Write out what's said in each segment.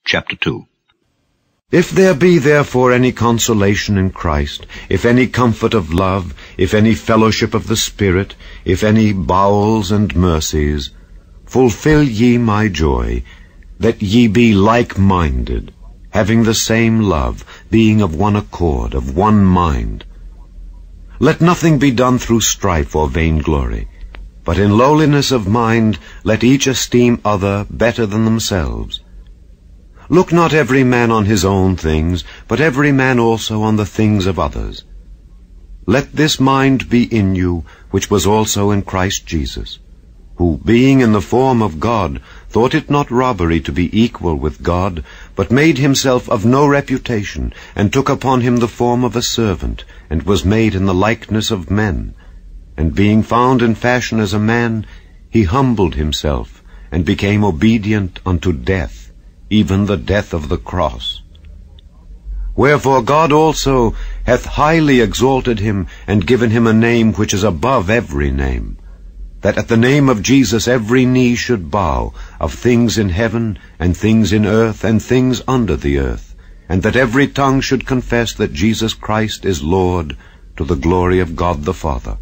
chapter 2. If there be therefore any consolation in Christ, if any comfort of love, if any fellowship of the Spirit, if any bowels and mercies, fulfill ye my joy, that ye be like-minded, having the same love, being of one accord, of one mind. Let nothing be done through strife or vainglory, but in lowliness of mind let each esteem other better than themselves. Look not every man on his own things, but every man also on the things of others. Let this mind be in you, which was also in Christ Jesus, who, being in the form of God, thought it not robbery to be equal with God, but made himself of no reputation, and took upon him the form of a servant, and was made in the likeness of men. And being found in fashion as a man, he humbled himself, and became obedient unto death, even the death of the cross. Wherefore God also hath highly exalted him, and given him a name which is above every name, that at the name of Jesus every knee should bow, of things in heaven, and things in earth, and things under the earth, and that every tongue should confess that Jesus Christ is Lord, to the glory of God the Father.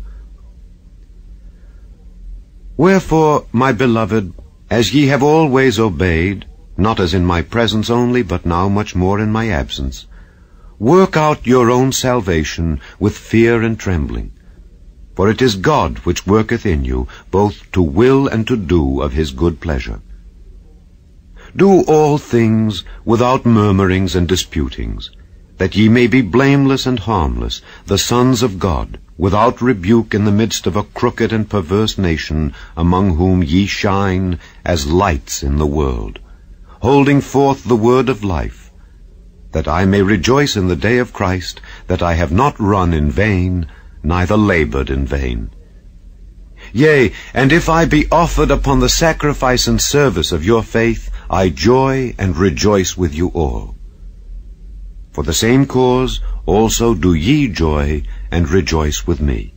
Wherefore, my beloved, as ye have always obeyed, not as in my presence only, but now much more in my absence, work out your own salvation with fear and trembling. For it is God which worketh in you, both to will and to do of his good pleasure. Do all things without murmurings and disputings, that ye may be blameless and harmless, the sons of God, without rebuke in the midst of a crooked and perverse nation, among whom ye shine as lights in the world, holding forth the word of life, that I may rejoice in the day of Christ, that I have not run in vain, neither labored in vain. Yea, and if I be offered upon the sacrifice and service of your faith, I joy and rejoice with you all. For the same cause also do ye joy and rejoice with me.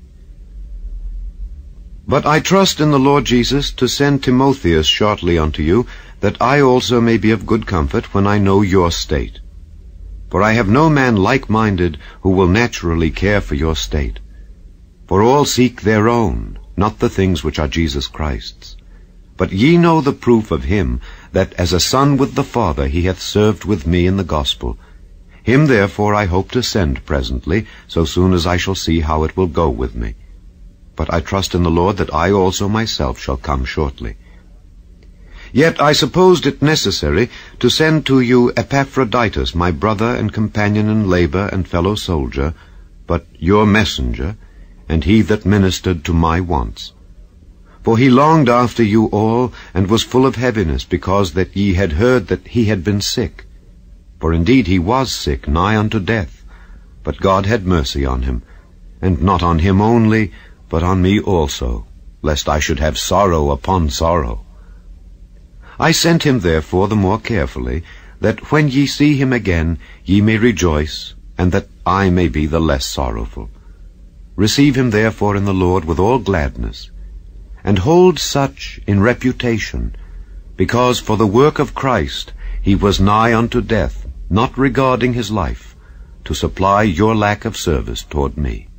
But I trust in the Lord Jesus to send Timotheus shortly unto you, that I also may be of good comfort when I know your state. For I have no man like-minded who will naturally care for your state. For all seek their own, not the things which are Jesus Christ's. But ye know the proof of him, that as a son with the Father he hath served with me in the gospel. Him therefore I hope to send presently, so soon as I shall see how it will go with me. But I trust in the Lord that I also myself shall come shortly. Yet I supposed it necessary to send to you Epaphroditus, my brother and companion in labor and fellow soldier, but your messenger, and he that ministered to my wants. For he longed after you all, and was full of heaviness, because that ye had heard that he had been sick. For indeed he was sick, nigh unto death, but God had mercy on him, and not on him only, but on me also, lest I should have sorrow upon sorrow. I sent him therefore the more carefully, that when ye see him again ye may rejoice, and that I may be the less sorrowful. Receive him therefore in the Lord with all gladness, and hold such in reputation, because for the work of Christ he was nigh unto death, not regarding his life, to supply your lack of service toward me.